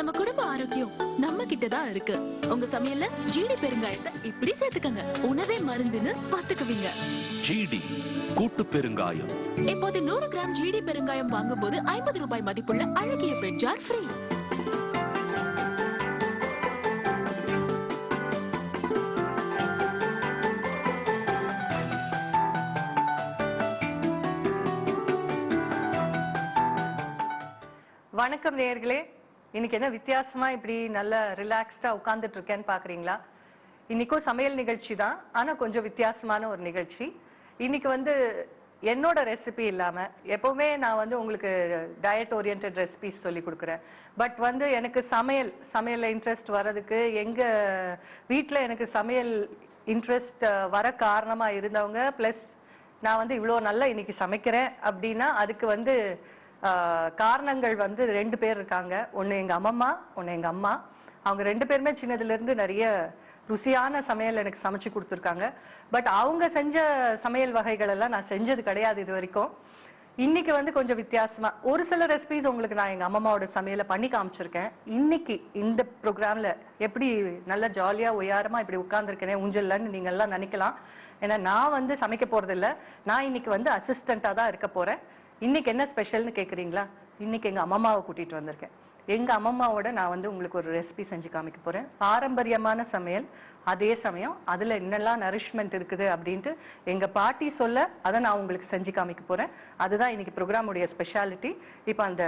நம்ம குடும்ப ஆரோக்கியம் நம்ம கிட்ட தான் இருக்கு. உங்க சமையல்ல ஜீடி பெருங்காயத்தை இப்படி சேர்த்துக்கங்க. உணவே மருந்துன்னு பாத்துக்குவீங்க. ஜீடி கூட்டு பெருங்காயம். இப்போது 100 கிராம் ஜீடி பெருங்காயம் வாங்கும்போது 50 ரூபாய் மதிப்புள்ள அழகிய பெட் ஜார் ஃப்ரீ. வணக்கம் நேயர்களே. இன்னைக்கு என்ன வித்தியாசமா இப்படி நல்ல ரிலாக்ஸ்டா உட்கார்ந்துட்டு இருக்கேன்னு பாக்குறீங்களா? இன்னைக்கும் சமையல் நிகழ்ச்சி தான், ஆனா கொஞ்சம் வித்தியாசமான ஒரு நிகழ்ச்சி. இன்னைக்கு வந்து என்னோட ரெசிபி இல்லாம, எப்பவுமே நான் உங்களுக்கு டயட் ஓரியன்ட் ரெசிபிஸ் சொல்லி கொடுக்குறேன். பட் எனக்கு சமையல்ல இன்ட்ரெஸ்ட் வர்றதுக்கு, எங்க வீட்டில் எனக்கு சமையல் இன்ட்ரெஸ்ட் வர காரணமா இருந்தவங்க, பிளஸ் நான் இவ்வளோ நல்லா இன்னைக்கு சமைக்கிறேன் அப்படின்னா அதுக்கு காரணங்கள் 2 பேர் இருக்காங்க. ஒன்று எங்க அம்மம்மா, ஒன்று எங்க அம்மா. அவங்க 2 பேருமே சின்னதுல இருந்து நிறைய ருசியான சமையல் எனக்கு சமைச்சு கொடுத்துருக்காங்க. பட் அவங்க செஞ்ச சமையல் வகைகள் எல்லாம் நான் செஞ்சது கிடையாது இது வரைக்கும். இன்னைக்கு கொஞ்சம் வித்தியாசமா ஒரு சில ரெசிபிஸ் உங்களுக்கு நான் எங்க அம்மாவோட சமையலை பண்ணி காமிச்சிருக்கேன். இன்னைக்கு இந்த ப்ரோக்ராம்ல எப்படி நல்ல ஜாலியா ஒய்யாரமா இப்படி உட்கார்ந்துருக்கேனே ஊஞ்சல்லன்னு நீங்க எல்லாம் நினைக்கலாம். ஏன்னா நான் சமைக்க போறது இல்லை, நான் இன்னைக்கு அசிஸ்டண்டா தான் இருக்க போறேன். இன்னைக்கு என்ன ஸ்பெஷல்னு கேட்குறீங்களா? இன்னைக்கு எங்க அம்மம்மாவை கூட்டிட்டு வந்திருக்கேன். எங்க அம்மம்மாவோட நான் உங்களுக்கு ஒரு ரெசிபி செஞ்சு காமிக்க போறேன். பாரம்பரியமான சமையல், அதே சமயம் அதுல என்னெல்லாம் நரிஷ்மெண்ட் இருக்குது அப்படின்ட்டு எங்க பாட்டி சொல்ல அதை நான் உங்களுக்கு செஞ்சு காமிக்க போறேன். அதுதான் இன்னைக்கு ப்ரோக்ராமுடைய ஸ்பெஷாலிட்டி. இப்போ அந்த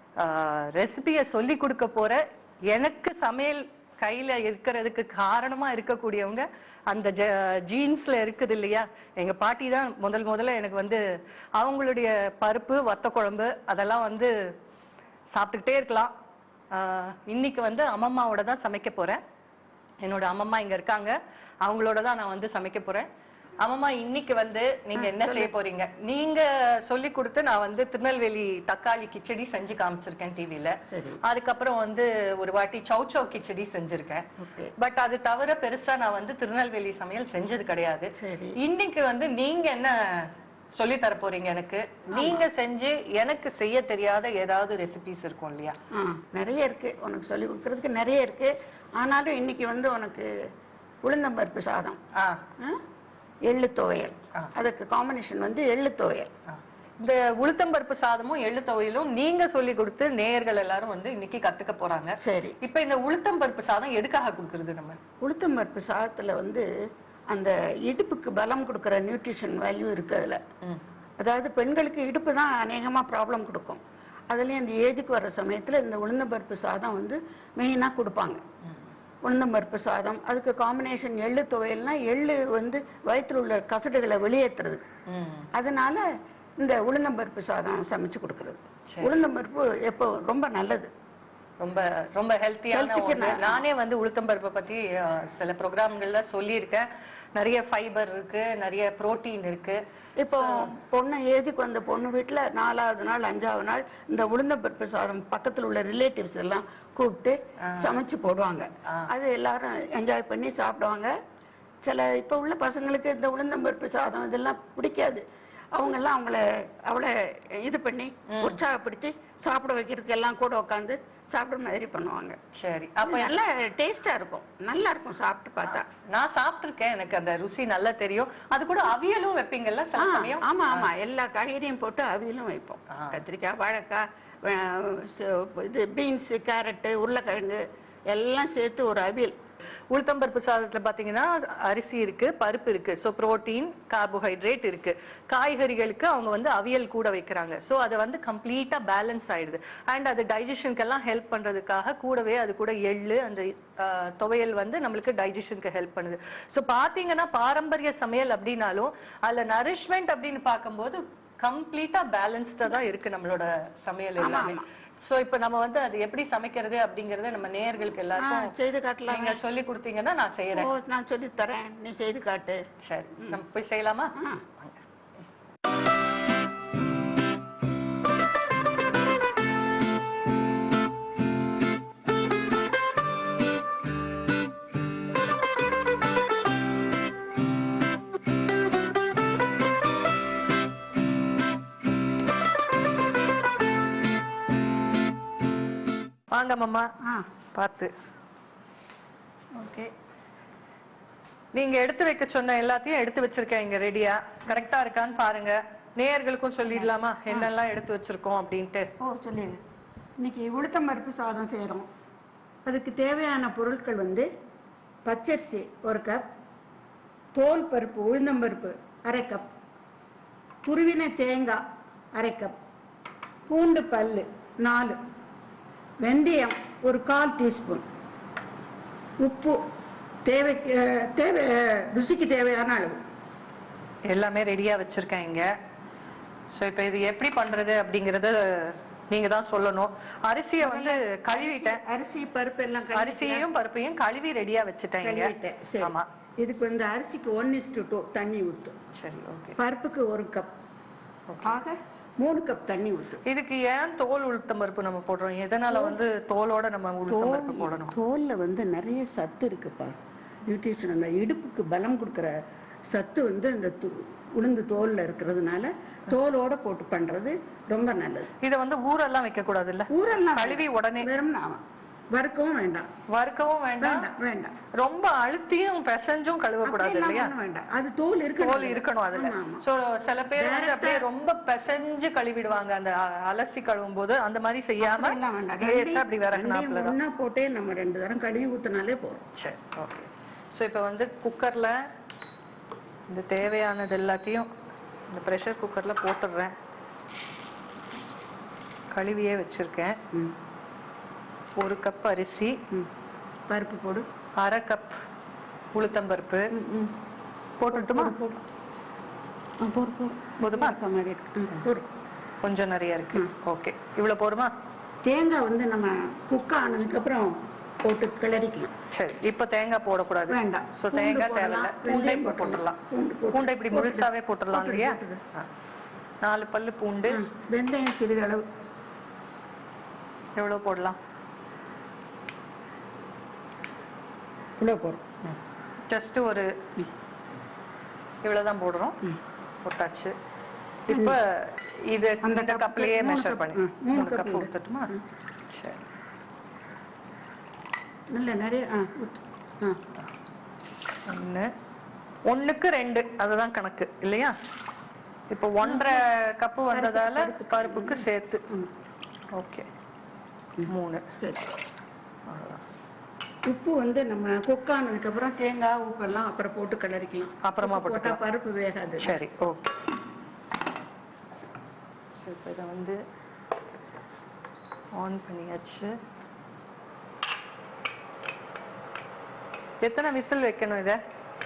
ரெசிபியை சொல்லி கொடுக்க போற, எனக்கு சமையல் கையில இருக்கிறதுக்கு காரணமா இருக்கக்கூடியவங்க அந்த ஜீன்ஸ்ல இருக்குது இல்லையா, எங்க பாட்டி தான் முதல்ல எனக்கு அவங்களுடைய பருப்பு வத்த குழம்பு அதெல்லாம் சாப்பிட்டுக்கிட்டே இருக்கலாம். இன்னைக்கு அம்மம்மாவோட தான் சமைக்க போறேன். என்னோட அம்மம்மா இங்க இருக்காங்க, அவங்களோட தான் நான் சமைக்க போறேன். அம்மம்மா, இன்னைக்கு நீங்க என்ன செய்ய போறீங்க? நீங்க சொல்லி கொடுத்து நான் திருநெல்வேலி தக்காளி கிச்சடி செஞ்சு காமிச்சிருக்கேன் டிவில. அதுக்கப்புறம் ஒரு வாட்டி சௌ கிச்சடி செஞ்சிருக்கேன். பட் அது தவிர பெருசா நான் திருநெல்வேலி சமையல் செஞ்சது கிடையாது. இன்னைக்கு நீங்க என்ன சொல்லி தர போறீங்க எனக்கு? நீங்க செஞ்சு எனக்கு செய்ய தெரியாத ஏதாவது ரெசிபிஸ் இருக்கும் இல்லையா? நிறைய இருக்கு, உனக்கு சொல்லி கொடுக்கறதுக்கு நிறைய இருக்கு. ஆனாலும் இன்னைக்கு உனக்கு உளுந்தம்பருப்பு சாதம், எள்ளு துவையல், அதுக்கு காம்பினேஷன் எள்ளு துவையல். இந்த உளுத்தம்பருப்பு சாதமும் எள்ளு துவையலும் நீங்க சொல்லி கொடுத்து நேயர்கள் எல்லாரும் இன்னைக்கு கத்துக்க போறாங்க. சரி, இப்ப இந்த உளுத்தம்பருப்பு சாதம் எதுக்காக கொடுக்கறது? நம்ம உளுத்தம்பருப்பு சாதத்துல அந்த இடுப்புக்கு பலம் கொடுக்கற நியூட்ரிஷன் வேல்யூ இருக்கு அதுல. அதாவது பெண்களுக்கு இடுப்பு தான் அநேகமா ப்ராப்ளம் கொடுக்கும். அதுலயும் அந்த ஏஜுக்கு வர்ற சமயத்துல இந்த உளுந்தம்பருப்பு சாதம் மெயினா கொடுப்பாங்க. உளுந்தம்பருப்பு சாதம், அதுக்கு காம்பினேஷன் எள்ளு துவையல்னா எள்ளு வயிற்றுல உள்ள கசடுகளை வெளியேற்றுறதுக்கு. அதனால இந்த உளுந்தம்பருப்பு சாதம் சமைச்சு கொடுக்கறது. உளுந்தம்பருப்பு எப்போ ரொம்ப நல்லது, ரொம்ப ரொம்ப ஹெல்த்தியான. நானே உளுத்தம்பருப்பை பத்தி சில ப்ரோக்ராம்கள்ல சொல்லியிருக்கேன். நிறைய ஃபைபர் இருக்கு, நிறைய புரோட்டீன் இருக்கு. இப்போ பொண்ணு ஏஜுக்கு வந்த பொண்ணு வீட்டுல 4வது நாள் 5வது நாள் இந்த உளுந்தம்பருப்பு சாதம் பக்கத்துல உள்ள ரிலேட்டிவ்ஸ் எல்லாம் கூப்பிட்டு சமைச்சு போடுவாங்க. அது எல்லாரும் என்ஜாய் பண்ணி சாப்பிடுவாங்க. சில இப்ப உள்ள பசங்களுக்கு இந்த உளுந்தம்பருப்பு சாதம் இதெல்லாம் பிடிக்காது. அவங்கெல்லாம் அவளை இது பண்ணி உற்சாகப்படுத்தி சாப்பிட வைக்கிறதுக்கு எல்லாம் கூட உட்காந்து சாப்பிடுற மாதிரி பண்ணுவாங்க. சரி, அப்ப நல்லா டேஸ்டா இருக்கும், நல்லா இருக்கும் சாப்பிட்டு பார்த்தா. நான் சாப்பிட்டுருக்கேன், எனக்கு அந்த ருசி நல்லா தெரியும். அது கூட அவியலும் வைப்பீங்கல்ல சில சமயம்? ஆமா ஆமா, எல்லா காய்கறியும் போட்டு அவியலும் வைப்போம். கத்திரிக்காய், வாழைக்காய், இது பீன்ஸ், கேரட்டு, உருளைக்கிழங்கு எல்லாம் சேர்த்து ஒரு அவியல். உளுத்தம்பருப்பு சாதத்துல பாத்தீங்கன்னா அரிசி இருக்கு, பருப்பு இருக்கு, ஸோ புரோட்டீன், கார்போஹைட்ரேட் இருக்கு. காய்கறிகளுக்கு அவங்க அவியல் கூட வைக்கிறாங்க. ஸோ அதை கம்ப்ளீட்டா பேலன்ஸ் ஆயிடுது. அண்ட் அது டைஜஷனுக்கெல்லாம் ஹெல்ப் பண்றதுக்காக கூடவே அது கூட எள்ளு, அந்த துவையல் நம்மளுக்கு டைஜஷனுக்கு ஹெல்ப் பண்ணுது. ஸோ பாத்தீங்கன்னா பாரம்பரிய சமையல் அப்படின்னாலும் அதுல நரிஷ்மெண்ட் அப்படின்னு பார்க்கும்போது கம்ப்ளீட்டா பேலன்ஸ்டா தான் இருக்கு நம்மளோட சமையல் எல்லாமே. சோ இப்ப நம்ம அது எப்படி சமைக்கிறது அப்படிங்கறத நம்ம நேயர்களுக்கு எல்லாருக்கும் செய்து காட்டலாம். நீங்க சொல்லி கொடுத்தீங்கன்னா நான் செய்யறேன். நான் சொல்லி தரேன், நீ செய்து காட்டு. சரி, நம்ம போய் செய்யலாமா? வாங்க வாங்க மாமா. பார்த்து. ஓகே. நீங்க எடுத்து வைக்க சொன்ன எல்லாத்தையும் எடுத்து வச்சிருக்கேன் இங்க ரெடியா. கரெக்டா இருக்கான்னு பாருங்க. நேயர்களுக்கும் சொல்லிடலாமா என்னெல்லாம் எடுத்து வச்சிருக்கோம் அப்படின்ட்டு? சொல்லிடு. இன்னைக்கு உளுத்தம் பருப்பு சாதம் செய்கிறோம். அதுக்கு தேவையான பொருட்கள் வந்து பச்சரிசி 1 கப், தோல் பருப்பு உளுந்தம்பருப்பு 1/2 கப், துருவின தேங்காய் 1/2 கப், பூண்டு பல்லு 4, வெந்தயம் 1/4 டீஸ்பூன், உப்பு தேவை ருசிக்கு தேவையான அளவு. எல்லாமே ரெடியா வச்சிருக்கேன் இங்க. சோ இப்போ இது எப்படி பண்றது அப்படிங்கறத நீங்க தான் சொல்லணும். அரிசியை வந்து கழுவிட்டேன். அரிசி பருப்பு எல்லாம் அரிசியையும் பருப்பையும் கழுவி ரெடியா வச்சுட்டேன் இங்க. ஆமா. இதுக்கு வந்து அரிசிக்கு 1:2 தண்ணி ஊற்றும். சரி, ஓகே. பருப்புக்கு 1 கப், ஆக 3 கப் தண்ணி ஊற்றும். இதுக்கு ஏன் தோல் உளுத்தம் பருப்பு நம்ம போடுறோம்? எதனால வந்து தோலோட நம்ம உளுத்தம் பருப்பு போடணும்? தோல்ல வந்து நிறைய சத்து இருக்குப்பா, நியூட்ரிஷன். அந்த இடுப்புக்கு பலம் கொடுக்குற சத்து வந்து அந்த உளுந்து தோல்ல இருக்கிறதுனால தோலோட போட்டு பண்றது ரொம்ப நல்லது. இதை வந்து ஊரெல்லாம் வைக்க கூடாது இல்ல? ஊரெல்லாம் கழுவி உடனே வெறும் வறுக்கவும் வேண்டாம். வறுக்கவும் வேண்டாம். வேண்டாம். ரொம்ப அழுத்தியும் பிசைஞ்சும் கழுவ கூடாது இல்லையா? வேண்டாம். அது தோல் இருக்கணும் அதுல. சோ சில பேர் வந்து அப்படியே ரொம்ப பிசைஞ்சு கழுவிடுவாங்க அந்த அலசி கழுவும் போது. அந்த மாதிரி செய்யாம அப்படி விறகுனாப்ல ஒண்ணா போட்டே நம்ம 2 தரம் கழுவி ஊத்தினாலே போதும். சரி, ஓகே. சோ இப்போ வந்து குக்கர்ல இந்த தேவையானது எல்லாத்தையும் இந்த ப்ரெஷர் குக்கர்ல போட்டுடுறேன். கழுவியே வச்சிருக்கேன். 1 கப் அரிசி, பருப்பு போடு, 1/2 கப் உளுத்தம்பருப்பு போட்டுட்டுமா? போதுமா? கொஞ்சம் நிறைய இருக்கு. ஓகே, இவ்வளவு போதுமா? தேங்காய் வந்து நம்ம குக் ஆனதுக்கு அப்புறம் போட்டு கிளறிக்கலாம். சரி, இப்ப தேங்காய் போடக்கூடாது. வேண்டாம். சோ தேங்காய் தேவையில்லை. பூண்டை போட்டுடலாம். பூண்டை இப்படி முழுசாவே போட்டுடலாம் இல்லையா? 4 பல்லு பூண்டு. வெந்தயம் சிறிதளவு. எவ்வளவு போடலாம்? இவ்வளவு போடுறோம். ஜஸ்ட் ஒரு இவ்வளவுதான் போடுறோம். போட்டாச்சு. இப்ப இது அந்த கப்லயே மெஷர் பண்ணி 3 கப் ஊத்தட்டுமா? சரி, நல்ல நிறைய 1க்கு 2 அதுதான் கணக்கு இல்லையா? இப்போ 1.5 கப்பு வந்ததால பருப்புக்கு சேர்த்து. ஓகே, 3. சரி. உப்பு வந்து நம்ம குக் ஆனதுக்கு அப்புறம் தேங்காய் உப்பெல்லாம் அப்புறம் போட்டு கிளறிக்கலாம். அப்புறமா போட்டா பருப்பு வேகாது. சரி, ஓகே. சரி, இப்போ இதை வந்து ஆன் பண்ணியாச்சு. எத்தனை விசில் வைக்கணும் இதை?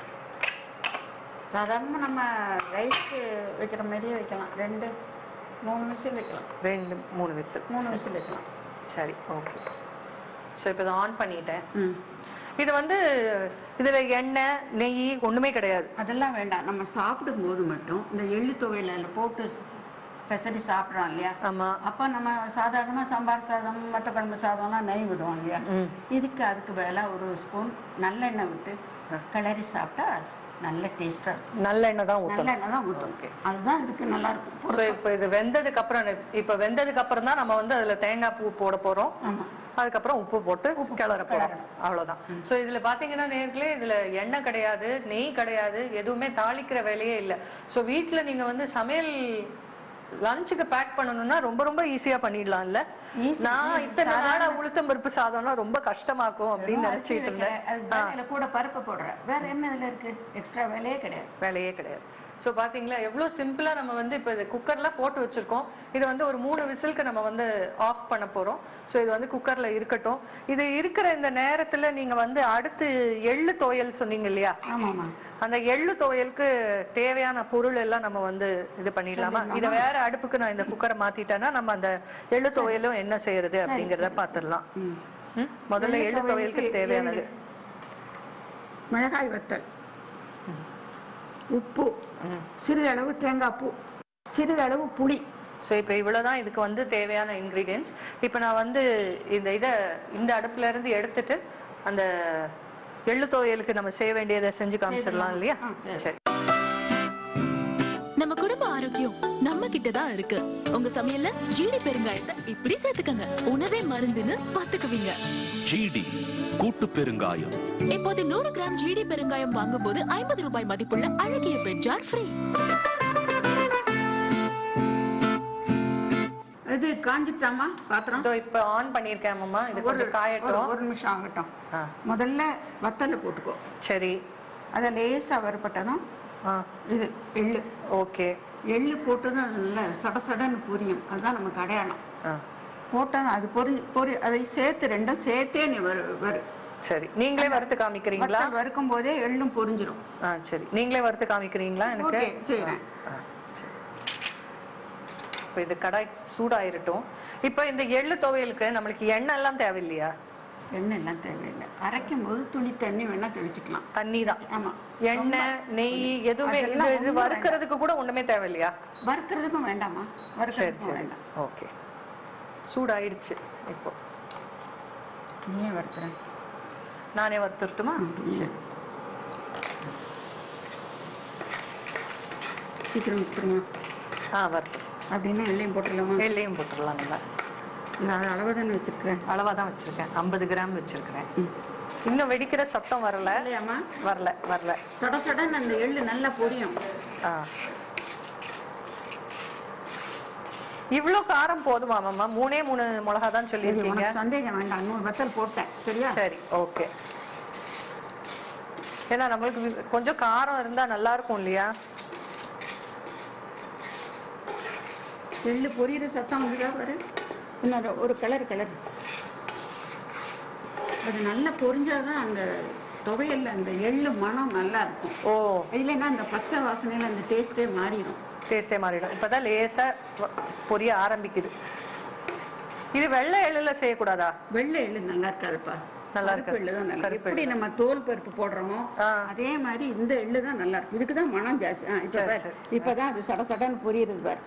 சாதாரண நம்ம ரைஸ்க்கு வைக்கிற மாதிரியே வைக்கலாம். 2-3 விசில் வைக்கலாம். 2-3 விசில். 3 விசில் வைக்கலாம். சரி, ஓகே. ஸோ இப்போ இதை ஆன் பண்ணிட்டேன். இது வந்து இதுல எண்ணெய் நெய் ஒண்ணுமே கிடையாது. அதெல்லாம் வேண்டாம். நம்ம சாப்பிடும் போது மட்டும் இந்த எள்ளு துவையில போட்டு பெசரி சாப்பிட்றோம் இல்லையா? ஆமா. அப்போ நம்ம சாதாரணமா சாம்பார் சாதம் மற்ற குழம்பு சாதம்லாம் நெய் விடுவோம் இல்லையா? இதுக்கு அதுக்கு பதிலாக 1 ஸ்பூன் நல்லெண்ணெய் விட்டு கிளறி சாப்பிட்டா நல்ல டேஸ்டா. நல்லெண்ணெய் தான் ஊற்றணும். நல்லெண்ணெய் தான் ஊற்றணும். அதுதான் இதுக்கு நல்லா இருக்கும். ஸோ இப்போ இது வெந்ததுக்கு அப்புறம் தான் நம்ம வந்து அதுல தேங்காய் பூ போட போறோம். அதுக்கப்புறம் உப்பு போட்டு கிளற போறோம். அவ்வளவுதான். ஸோ இதுல பாத்தீங்கன்னா நேர்களே, இதுல எண்ணெய் கிடையாது, நெய் கிடையாது, எதுவுமே தாளிக்கிற வேலையே இல்லை. ஸோ வீட்டுல நீங்க வந்து சமையல் லஞ்சுக்கு பேக் பண்ணணும்னா ரொம்ப ரொம்ப ஈஸியா பண்ணிடலாம் இல்ல? நான் இத்தனை நாளா உளுத்தம் பருப்பு சாதம்னா ரொம்ப கஷ்டமாக்கும் அப்படின்னு நினைச்சிட்டு இருந்தேன். கூட பருப்பு போடுறேன். வேற என்ன இதுல இருக்கு? எக்ஸ்ட்ரா வேலையே கிடையாது. ஸோ பாத்தீங்களா எவ்வளவு சிம்பிளா நம்ம வந்து இப்போ இது குக்கர்ல போட்டு வச்சிருக்கோம். இது வந்து ஒரு 3 விசிலுக்கு நம்ம வந்து ஆஃப் பண்ண போறோம். ஸோ இது வந்து குக்கர்ல இருக்கட்டும். இது இருக்கிற இந்த நேரத்துல நீங்க வந்து அடுத்து எள்ளு துவையல் சொன்னீங்க இல்லையா? ஆமாமா. அந்த எள்ளு துவையலுக்கு தேவையான பொருள் எல்லாம் நம்ம வந்து இது பண்ணிடலாமா? இதை வேற அடுப்புக்கு நான் இந்த குக்கரை மாத்திட்டேன்னா நம்ம அந்த எள்ளு துவையலும் என்ன செய்யறது அப்படிங்கறத பாத்துடலாம். முதல்ல எள்ளு துவையலுக்கு தேவையானது மிளகாய் வத்தல், உப்பு, சிறிதளவு தேங்காய் பூ, சிறிதளவு புளி. ஸோ இப்போ இவ்வளவுதான் இதுக்கு வந்து தேவையான இன்கிரீடியன்ஸ். இப்போ நான் வந்து இந்த அடுப்புல இருந்து எடுத்துட்டு அந்த எள்ளு துவையலுக்கு நம்ம செய்ய வேண்டியதை செஞ்சு காமிச்சிடலாம் இல்லையா? சரி. நம்ம குடும்ப ஆரோக்கியம் நம்ம கிட்ட தான் இருக்கு. உங்க சமையல்ல ஜீடி பெருங்காயத்தை இப்படி சேர்த்துக்கங்க. உணவே மருந்துன்னு பாத்துக்குவீங்க. ஜிடி கூட்டு பெருங்காயம். இப்போது 100 கிராம் ஜீடி பெருங்காயம் வாங்கும்போது 50 ரூபாய் மதிப்புள்ள அழகிய பெட் ஜார் ஃப்ரீ. இது காஞ்சிட்டாமா பாத்திரம்? இதோ இப்ப ஆன் பண்ணிருக்கேன் மாமா. இது கொஞ்சம் காயட்டும். ஒரு நிமிஷம் ஆகட்டும். முதல்ல வத்தல போட்டுக்கோ. சரி. அத லேசா வறுபட்டதும் இது எள்ளு. ஓகே. எள்ளு போட்டதும் நல்ல சடசடன்னு பொரியும். அதுதான் நமக்கு அடையாளம். போட்டதும் அது பொரி அதை சேர்த்து ரெண்டும் சேர்த்தே நீ வறு. சரி. நீங்களே வறுத்து காமிக்கிறீங்களா? வறுக்கும் போதே எள்ளும் பொரிஞ்சிரும். சரி. நீங்களே வறுத்து காமிக்கிறீங்களா எனக்கு? செய்றேன். இப்போ இது கடாய் சூடாயிருட்டும். இப்போ இந்த எள்ளு துவையலுக்கு நம்மளுக்கு எண்ணெய் எல்லாம் தேவையில்லையா? எண்ணெய் எல்லாம் தேவையில்லை. அரைக்கும் போது துளி தண்ணி வேணா தெளிச்சுக்கலாம். தண்ணி தான். ஆமா. எண்ணெய் நெய் எதுவுமே இது வறுக்கிறதுக்கு கூட ஒண்ணுமே தேவையில்லையா? வறுக்கிறதுக்கும் வேண்டாமா? வறுக்கிறதுக்கும் வேண்டாம். ஓகே. சூடாயிடுச்சு. இப்போ நீயே வறுத்துறேன். நானே வறுத்துட்டுமா? சரி. சீக்கிரம் வறுத்துருமா? வறுத்து அப்படின்னா எள்ளையும் போட்டுடலாமா? எள்ளையும் போட்டுடலாம். நல்லா நான் அளவாக தானே வச்சிருக்கிறேன். அளவாக தான் வச்சிருக்கேன். 50 கிராம் வச்சிருக்கிறேன். இன்னும் வெடிக்கிற சத்தம் வரல. இல்லையாம்மா? வரல. சட சடன்னு அந்த எள்ளு நல்லா பொரியும். இவ்ளோ காரம் போதுமா மாமா? 3 மிளகா தான் சொல்லியிருக்கீங்க. சந்தேகம் வேண்டாம். 100 வத்தல் போட்டேன். சரியா? சரி. ஓகே. ஏன்னா நம்மளுக்கு கொஞ்சம் காரம் இருந்தா நல்லா இருக்கும் இல்லையா? எள்ளு பொரியிற சத்தம் வந்துடா பாரு. இன்னொரு ஒரு கலர் அது நல்லா பொரிஞ்சாதான் அந்த துவையல்ல அந்த எள்ளு மனம் நல்லா இருக்கும். இல்லைன்னா அந்த பச்சை வாசனையில அந்த டேஸ்டே மாறிடும். இப்பதான் லேசா பொரிய ஆரம்பிக்குது. இது வெள்ளை எள்ளுல செய்யக்கூடாதா? வெள்ளை எள்ளு நல்லா இருக்காதுப்பா. நல்லா இருக்கு. எள்ளுதான் நல்லா இருக்கு. எப்படி நம்ம தோல் பருப்பு போடுறோமோ அதே மாதிரி இந்த எள்ளு தான் நல்லா இருக்கு. இதுக்குதான் மனம் ஜாஸ்தி. இப்பதான் அது சடசடன்னு பொரியுது பாரு.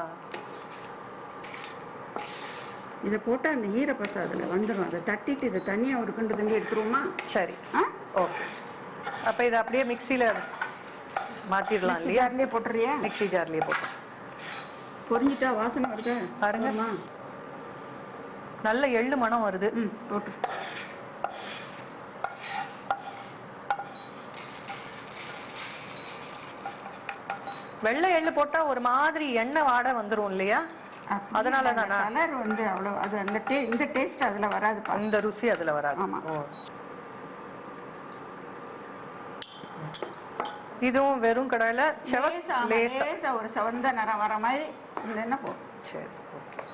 இதை போட்டா அந்த ஈரப்பசை அதுல வந்துடும். அதை தட்டிட்டு இதை தனியா ஒரு கிண்டு எடுத்துருவோமா? சரி. ஓகே. அப்ப இதை அப்படியே மிக்சியில மாத்திடலாம். மிக்ஸி ஜார்லயே போட்டுறியா? மிக்ஸி ஜார்லயே போட்டு பொரிஞ்சிட்டா வாசனை வருது பாருங்கம்மா. நல்ல எள்ளு மனம் வருது. போட்டு வெள்ளை எள்ளு போட்டா ஒரு மாதிரி எண்ணெய் வாடை வந்துரும் இல்லையா? அதனாலதானா? கலர் வந்து அவ்வளவு அது அந்த இந்த டேஸ்ட் அதுல வராது. இந்த ருசி அதுல வராது. ஆமா. இதுவும் வெறும் கடாயில லேசா ஒரு செவந்த நிறம் வர மாதிரி இந்த எண்ணெய் போ. சரி. ஓகே.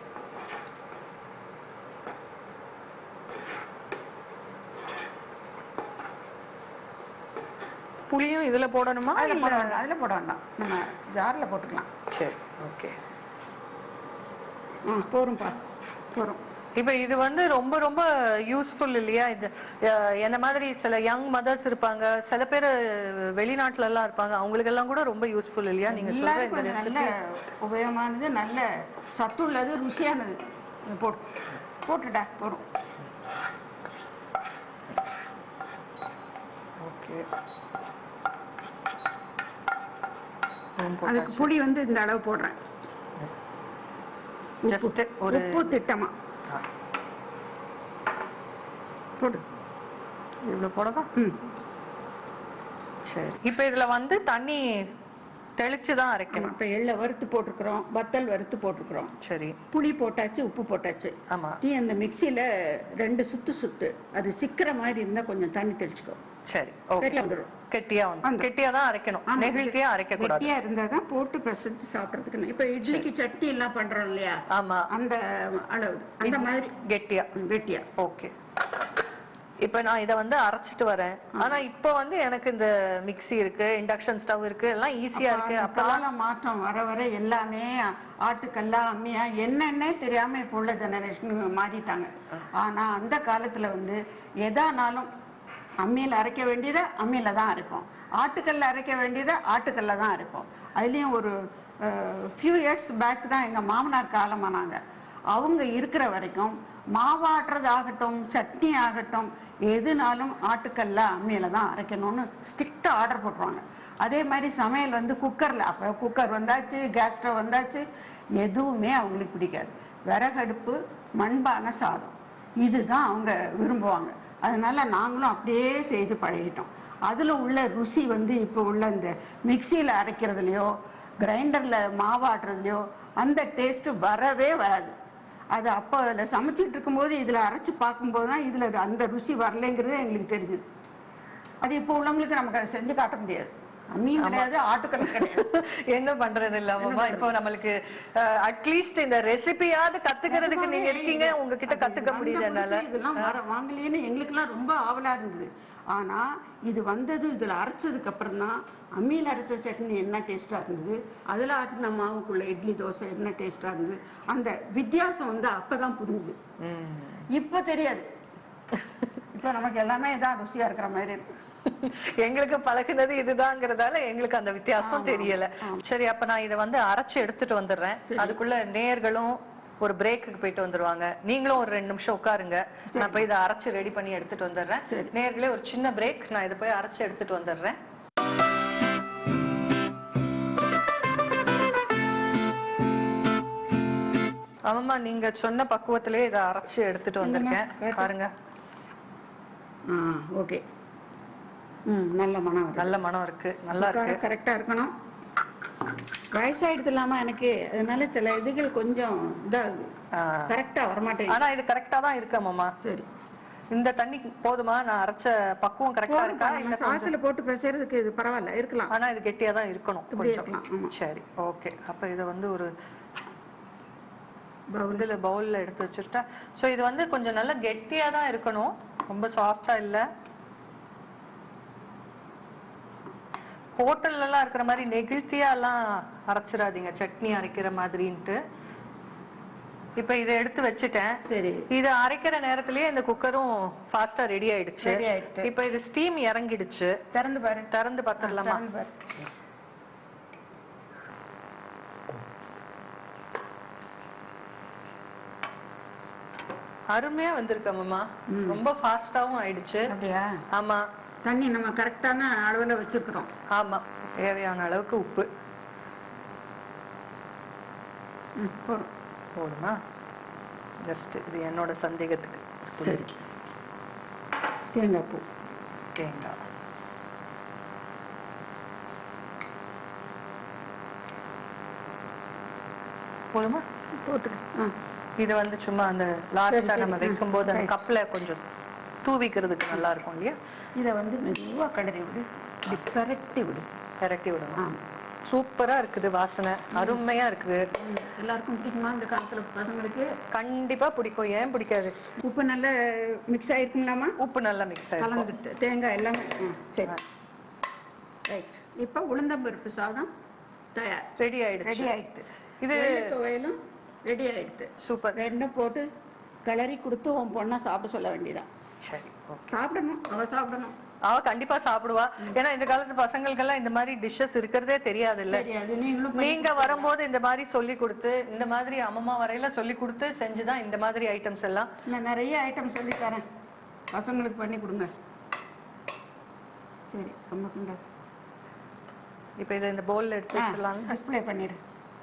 புளியும் இதுல போடணுமா? அதுல போட வேண்டாம். நம்ம ஜார்ல போட்டுக்கலாம். சரி. ஓகே. போரும்பா போரும். இப்ப இது வந்து ரொம்ப ரொம்ப யூஸ்ஃபுல் இல்லையா? இது என்ன மாதிரி சில யங் மதர்ஸ் இருப்பாங்க, சில பேர் வெளிநாட்டுல எல்லாம் இருப்பாங்க, அவங்களுக்கு எல்லாம் கூட ரொம்ப யூஸ்ஃபுல் இல்லையா? நீங்க சொல்ற இந்த ரெசிபி உபயோகமானது, நல்ல சத்துள்ளது, ருசியானது. போட்டுடா போரும். ஓகே. அதுக்கு புளி வந்து இந்த அளவு போடுறேன். ஜஸ்ட் ஒரு உப்பு திட்டமா போடு. இவ்வளவு போடவா? சரி. இப்ப இதுல வந்து தண்ணி தெளிச்சுதான் அரைக்கணும். இப்ப எள்ள வறுத்து போட்டுக்கிறோம், வத்தல் வறுத்து போட்டுக்கிறோம். சரி. புளி போட்டாச்சு, உப்பு போட்டாச்சு. ஆமா. நீ அந்த மிக்சியில 2 சுத்து அது சிக்கிற மாதிரி இருந்தா கொஞ்சம் தண்ணி தெளிச்சுக்கோ. சரி. கெட்டியா தான் அரைக்கணும். நெகிழ்த்தியா அரைக்க கூடாது. கெட்டியா இருந்தாதான் போட்டு பிசைஞ்சு சாப்பிடுறதுக்கு. இப்ப இட்லிக்கு சட்னி எல்லாம் பண்றோம் இல்லையா? ஆமா. அந்த அளவு அந்த மாதிரி கெட்டியா. ஓகே. இப்ப நான் இதை வந்து அரைச்சிட்டு வரேன். ஆனா இப்ப வந்து எனக்கு இந்த மிக்ஸி இருக்கு, இண்டக்ஷன் ஸ்டவ் இருக்கு, எல்லாம் ஈஸியா இருக்கு. அப்பெல்லாம் மாற்றம் வர வர எல்லாமே ஆட்டுக்கல்லா அம்மியா என்னன்னே தெரியாம இப்ப உள்ள ஜெனரேஷன் மாறிட்டாங்க. ஆனா அந்த காலத்துல வந்து எதானாலும் அம்மியில அரைக்க வேண்டியதை அம்மியில தான் அரைப்போம், ஆட்டுக்கல்ல அரைக்க வேண்டியதை ஆட்டுக்கல்ல தான் அரைப்போம். அதுலயும் ஒரு ஃபியூ இயர்ஸ் பேக் தான் எங்க மாமனார் காலமானாங்க. அவங்க இருக்கிற வரைக்கும் மாவாட்டுறது ஆகட்டும், சட்னி ஆகட்டும், எதுனாலும் ஆட்டுக்கல்ல அம்மியில தான் அரைக்கணும்னு ஸ்ட்ரிக்டாக ஆர்டர் போட்டுருவாங்க. அதே மாதிரி சமையல் வந்து குக்கரில், அப்போ குக்கர் வந்தாச்சு, கேஸ் ஸ்டவ் வந்தாச்சு, எதுவுமே அவங்களுக்கு பிடிக்காது. விறகடுப்பு, மண்பான சாதம், இதுதான் அவங்க விரும்புவாங்க. அதனால நாங்களும் அப்படியே செய்து பழகிட்டோம். அதில் உள்ள ருசி வந்து இப்போ உள்ள இந்த மிக்சியில் அரைக்கிறதுலையோ கிரைண்டரில் மாவாட்டுறதுலையோ அந்த டேஸ்ட்டு வரவே வராது. அது அப்போ அதில் சமைச்சிட்டு இருக்கும்போது இதில் அரைச்சி பார்க்கும்போது தான் இதில் அந்த ருசி வரலைங்கிறது எங்களுக்கு தெரியுது. அது இப்போ உள்ளவங்களுக்கு நமக்கு அதை செஞ்சு காட்ட முடியாது. அம்மியும் கிடையாது, ஆட்டுக்கல்லும் கிடையாது. என்ன பண்றது இல்லாமமா இப்போ நம்மளுக்கு அட்லீஸ்ட் இந்த ரெசிபியாவது கத்துக்கிறதுக்கு நீங்க இருக்கீங்க, உங்ககிட்ட கத்துக்க முடியுது. என்னால இதெல்லாம் வாங்கலையேன்னு எங்களுக்கெல்லாம் ரொம்ப ஆவலா இருந்தது. ஆனா இது வந்ததும் இதுல அரைச்சதுக்கு அப்புறம் தான் அம்மியில் அரைச்ச சட்னி என்ன டேஸ்டா இருந்தது, அதுல ஆட்டின மாவுக்குள்ள இட்லி தோசை என்ன டேஸ்டா இருந்தது, அந்த வித்தியாசம் வந்து அப்பதான் புரிஞ்சுது. இப்ப தெரியாது. இப்ப நமக்கு எல்லாமே இதான் ருசியா இருக்கிற மாதிரி இருக்கு. எங்களுக்கு பழகுனது இதுதாங்கிறதால எங்களுக்கு அந்த வித்தியாசம் தெரியல. சரி, அப்ப நான் இதை வந்து அரைச்சு எடுத்துட்டு வந்துடுறேன். அதுக்குள்ள நேயர்களும் ஒரு பிரேக்குக்கு போயிட்டு வந்துருவாங்க. நீங்களும் ஒரு 2 நிமிஷம் உட்காருங்க. நான் போய் இதை அரைச்சு ரெடி பண்ணி எடுத்துட்டு வந்துடுறேன். நேயர்களே ஒரு சின்ன பிரேக், நான் இதை போய் அரைச்சு எடுத்துட்டு வந்துடுறேன். ஆமாம்மா, நீங்க சொன்ன பக்குவத்திலே இதை அரைச்சு எடுத்துட்டு வந்திருக்கேன். பாருங்க. ஓகே. நல்ல மனம், நல்ல மனம் இருக்கு. நல்லா இருக்கு. கரெக்டா இருக்கணும். வயசாயிடுது இல்லாம எனக்கு, அதனால சில இதுகள் கொஞ்சம் இதாகுது, கரெக்டா வரமாட்டேன். ஆனா இது கரெக்டா தான் இருக்கு அம்மா. சரி, இந்த தண்ணி போதுமா? நான் அரைச்ச பக்குவம் கரெக்டா இருக்கா? இல்ல சாத்துல போட்டு பேசுறதுக்கு இது பரவாயில்ல, இருக்கலாம். ஆனா இது கெட்டியா தான் இருக்கணும் கொஞ்சம். சரி, ஓகே. அப்ப இதை வந்து ஒரு பவுல்ல எடுத்து வச்சுட்டா. சோ இது வந்து கொஞ்சம் நல்லா கெட்டியா தான் இருக்கணும், ரொம்ப சாஃப்டா இல்ல. ஹோட்டல்ல எல்லாம் இருக்கிற மாதிரி நெகிழ்த்தியா எல்லாம் அரைச்சிடாதீங்க, சட்னி அரைக்கிற மாதிரின்ட்டு. இப்ப இதை எடுத்து வச்சுட்டேன். சரி, இதை அரைக்கிற நேரத்திலேயே இந்த குக்கரும் ஃபாஸ்டா ரெடி ஆயிடுச்சு. இப்ப இது ஸ்டீம் இறங்கிடுச்சு. திறந்து பாரு. திறந்து பாத்துடலாமா? அருமையா வந்திருக்கம்மா, ரொம்ப ஃபாஸ்டாவும் ஆயிடுச்சு. அப்படியா? ஆமா. தண்ணி நம்ம கரெக்டான அளவுல வச்சிருக்கிறோம். ஆமா, தேவையான அளவுக்கு உப்பு போடுமா? ஜஸ்ட் இது என்னோட சந்தேகத்துக்கு. சரி, தேங்காய் பூ, தேங்காய் போதுமா? போட்டுக்க. இது வந்து சும்மா அந்த லாஸ்டா நம்ம வைக்கும் போது அந்த கப்ல கொஞ்சம் தூவிக்கிறதுக்கு நல்லா இருக்கும் இல்லையா? இதை வந்து மெதுவா கிளறி விடு, இப்படி பெரட்டி விடு. பெரட்டி விடணும். சூப்பரா இருக்குது, வாசனை அருமையா இருக்குது. எல்லாருக்கும் பிடிக்குமா இந்த காலத்துல பசங்களுக்கு? கண்டிப்பா பிடிக்கும், ஏன் பிடிக்காது? உப்பு நல்லா மிக்ஸ் ஆயிருக்குங்களாமா? உப்பு நல்லா மிக்ஸ் ஆயிருக்கு, கலந்துட்டு தேங்காய் எல்லாமே. சரி, ரைட். இப்போ உளுந்தம்பருப்பு சாதம் தயார், ரெடி ஆயிடுச்சு. ரெடி ஆயிடுது. இது துவையலும் ரெடி ஆயிடுது. சூப்பர். ரெண்டும் போட்டு கிளறி கொடுத்து உன் பொண்ணை சாப்பிட சொல்ல வேண்டியதான். சரி, சாப்பிடணும், அவ சாப்பிடணும். அவ கண்டிப்பா சாப்பிடுவா. ஏன்னா இந்த காலத்து பசங்களுக்கெல்லாம் இந்த மாதிரி டிஷ்ஷஸ் இருக்கிறதே தெரியாது இல்ல. நீங்க வரும்போது இந்த மாதிரி சொல்லி கொடுத்து, இந்த மாதிரி அம்மா வரையில சொல்லி கொடுத்து செஞ்சுதான் இந்த மாதிரி ஐட்டம்ஸ் எல்லாம். நான் நிறைய ஐட்டம் சொல்லி தரேன், பசங்களுக்கு பண்ணி கொடுங்க. சரி, ரொம்ப கொண்டா. இப்ப இதை இந்த பவுல்ல எடுத்து வச்சிடலாம். டிஸ்ப்ளே பண்ணிடு.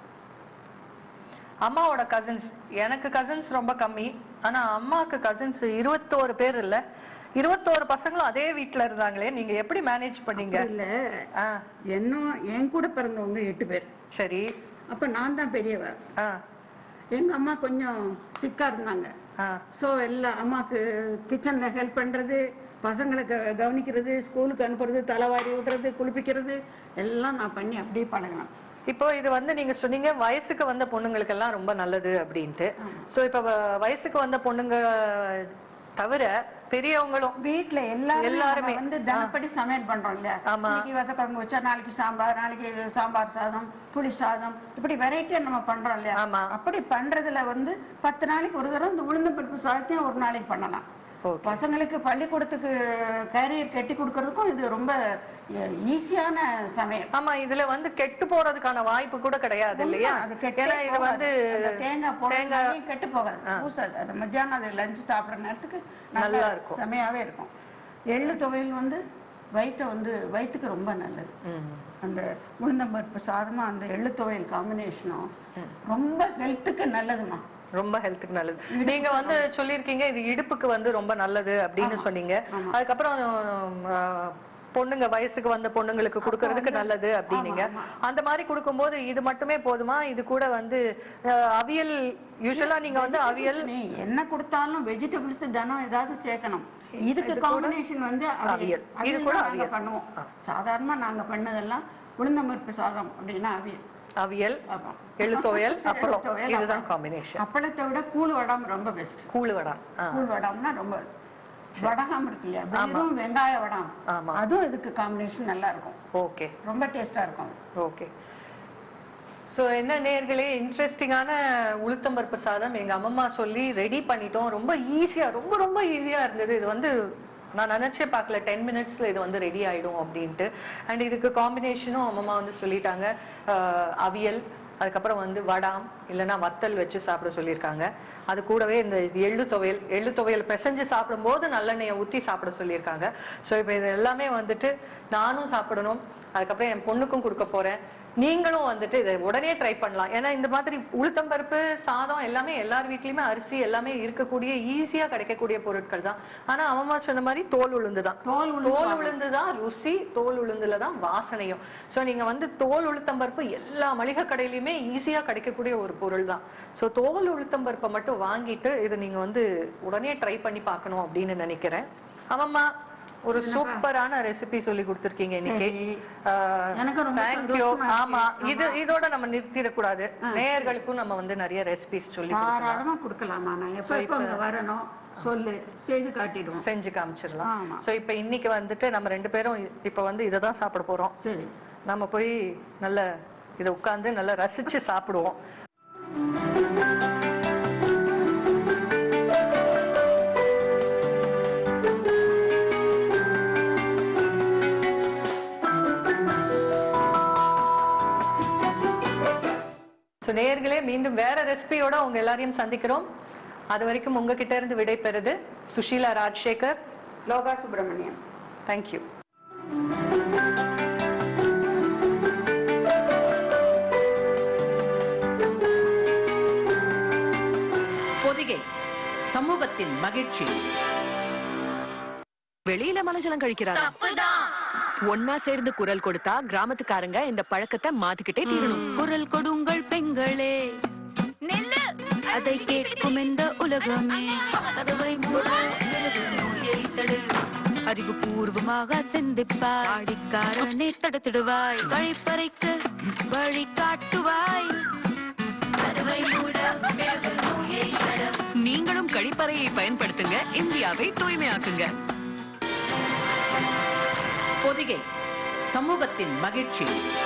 அம்மாவோட கசின்ஸ், எனக்கு கசின்ஸ் ரொம்ப கம்மி. ஆனா அம்மாவுக்கு கசின்ஸ் 21 பேர் இல்ல, 21 பசங்களும் அதே வீட்டுல இருந்தாங்களே, நீங்க எப்படி மேனேஜ் பண்ணீங்க? இல்ல, என்ன என் கூட பிறந்தவங்க 8 பேர். சரி. அப்ப நான் தான் பெரியவ. எங்க அம்மா கொஞ்சம் சிக்கா இருந்தாங்க. சோ எல்லாம் அம்மாக்கு கிச்சன்ல ஹெல்ப் பண்றது, பசங்களை கவனிக்கிறது, ஸ்கூலுக்கு அனுப்புறது, தலைவாரி விடுறது, குளிப்பிக்கிறது எல்லாம் நான் பண்ணி அப்படியே பழகினேன். இப்போ இது வந்து நீங்க சொன்னீங்க வயசுக்கு வந்த பொண்ணுங்களுக்கு எல்லாம் ரொம்ப நல்லது அப்படின்ட்டு. சோ இப்ப வயசுக்கு வந்த பொண்ணுங்க தவிர பெரியவங்களும் வீட்டுல எல்லாருமே வந்து தினப்படி சமையல் பண்றோம் இல்லையா? இன்னைக்கு வத்த குழம்பு வச்சா நாளைக்கு சாம்பார், நாளைக்கு சாம்பார் சாதம், புளி சாதம், இப்படி வெரைட்டியா நம்ம பண்றோம் இல்லையா? அப்படி பண்றதுல வந்து 10 நாளைக்கு ஒரு தடவை இந்த உளுந்தம்பருப்பு சாதத்தையும் ஒரு நாளைக்கு பண்ணலாம். பசங்களுக்கு பள்ளிக்கூடத்துக்கு கேரியர் கட்டி கொடுக்கறதுக்கும் இது ரொம்ப ஈஸியான சமையல். ஆமா, இதுல வந்து கெட்டு போறதுக்கான வாய்ப்பு கூட கிடையாது இல்லையா? ஏன்னா இது வந்து தேங்காய் கெட்டு போகாது, பூசாது. அது மத்தியானம் அது லஞ்ச் சாப்பிட்ற நேரத்துக்கு நல்லா இருக்கும், செமையாவே இருக்கும். எள்ளு துவையல் வந்து வயிற்றுக்கு ரொம்ப நல்லது. அந்த உளுந்தம்பருப்பு சாதமும் அந்த எள்ளு துவையல் காம்பினேஷனும் ரொம்ப ஹெல்த்துக்கு நல்லதுமா, ரொம்ப ஹெல்த்துக்கு நல்லது. நீங்க வந்து சொல்லியிருக்கீங்க இது இடுப்புக்கு வந்து ரொம்ப நல்லது அப்படின்னு சொன்னீங்க. அதுக்கப்புறம் பொண்ணுங்க வயசுக்கு வந்த பொண்ணுங்களுக்கு கொடுக்கறதுக்கு நல்லது அப்படின்னீங்க. அந்த மாதிரி கொடுக்கும்போது இது மட்டுமே போதுமா? இது கூட வந்து அவியல், யூசுவலா நீங்க வந்து அவியல் என்ன கொடுத்தாலும் வெஜிடபிள்ஸ் தினம் ஏதாவது சேர்க்கணும். இதுக்கு காம்பினேஷன் வந்து அவியல். இது கூட நாங்க பண்ணுவோம். சாதாரணமா நாங்க பண்ணதெல்லாம் உளுந்தம்பருப்பு சாதம் அப்படின்னா அவியல், எள்ளு துவையல், அப்பளம், இதுதான் காம்பினேஷன். அப்பளத்தை விட கூழ் வடம் ரொம்ப பெஸ்ட். கூழ் வடம், கூழ் வடம்னா ரொம்ப வடகம் இருக்கு இல்லையா, வெறும் வெங்காய வடம், அதுவும் இதுக்கு காம்பினேஷன் நல்லா இருக்கும். ஓகே, ரொம்ப டேஸ்டா இருக்கும். ஓகே. ஸோ என்ன நேயர்களே, இன்ட்ரெஸ்டிங்கான உளுத்தம்பருப்பு சாதம் எங்க அம்மா சொல்லி ரெடி பண்ணிட்டோம். ரொம்ப ஈஸியா, ரொம்ப ரொம்ப ஈஸியா இருந்தது. இது வந்து நான் நினைச்சே பார்க்கல 10 மினிட்ஸ்ல இது வந்து ரெடி ஆயிடும் அப்படின்ட்டு. அண்ட் இதுக்கு காம்பினேஷனும் அம்மா வந்து சொல்லிட்டாங்க, அவியல், அதுக்கப்புறம் வந்து வடாம் இல்லைன்னா வத்தல் வச்சு சாப்பிட சொல்லியிருக்காங்க. அது கூடவே இந்த எள்ளு துவையல் பிசைஞ்சு சாப்பிடும் போது நல்லெண்ணெயை ஊற்றி சாப்பிட சொல்லியிருக்காங்க. ஸோ இப்போ இது எல்லாமே வந்துட்டு நானும் சாப்பிடணும், அதுக்கப்புறம் என் பொண்ணுக்கும் கொடுக்க போறேன். நீங்களும் வந்துட்டு இதை உடனே ட்ரை பண்ணலாம். ஏன்னா இந்த மாதிரி உளுத்தம்பருப்பு சாதம் எல்லாமே எல்லார் வீட்லயுமே அரிசி எல்லாமே இருக்கக்கூடிய ஈஸியா கிடைக்கக்கூடிய பொருட்கள் தான். ஆனா அம்மா சொன்ன மாதிரி தோல் உளுந்து தான், தோல் உளுந்து தான் ருசி, தோல் உளுந்துல தான் வாசனையும். ஸோ நீங்க வந்து தோல் உளுத்தம்பருப்பு எல்லா மளிகை கடையிலுமே ஈஸியா கிடைக்கக்கூடிய ஒரு பொருள் தான். ஸோ தோல் உளுத்தம்பருப்பை மட்டும் வாங்கிட்டு இதை நீங்க வந்து உடனே ட்ரை பண்ணி பார்க்கணும் அப்படின்னு நினைக்கிறேன். ஆமாம்மா, ஒரு சூப்பரான ரெசிபி சொல்லி கொடுத்திருக்கீங்க இன்னைக்கு. தேங்க்யூ. ஆமா, இதோட நம்ம நிறுத்திடக்கூடாது. நேயர்களுக்கும் நம்ம வந்து நிறைய ரெசிபிஸ் சொல்லி கொடுக்கலாமா? நான் எப்ப வரணும் சொல்லு, செய்து காட்டிடுவோம், செஞ்சு காமிச்சிடலாம். சோ இப்ப இன்னைக்கு வந்துட்டு நம்ம 2 பேரும் இப்ப வந்து இததான் சாப்பிட போறோம். சரி, நம்ம போய் நல்ல இதை உட்கார்ந்து நல்லா ரசிச்சு சாப்பிடுவோம். நேயர்களே, மீண்டும் வேற ரெசிபியோட உங்க எல்லாரையும் சந்திக்கிறோம். அது வரைக்கும் உங்ககிட்ட இருந்து விடை பெறுது சுஷீலா ராஜசேகர், லோகா சுப்பிரமணியம். தேங்க்யூ. பொதிகை சமூகத்தின் மகிழ்ச்சி. வெளியில மலஜலம் கழிக்கிறாங்க, ஒன்னா சேர்ந்து குரல் கொடுத்தா கிராமத்துக்காரங்க இந்த பழக்கத்தை மாத்திக்கிட்டே தீரணும். குரல் கொடுங்கள் பெண்களே, அதை கேட்கும் இந்த உலகமே, கதவை அறிவுபூர்வமாக சிந்திப்பாய், அடிக்காரனே தடுத்திடுவாய், கழிப்பறைக்கு வழி காட்டுவாய். நீங்களும் கழிப்பறையை பயன்படுத்துங்க, இந்தியாவை தூய்மையாக்குங்க. பொதிகை சமூகத்தின் மகிழ்ச்சி.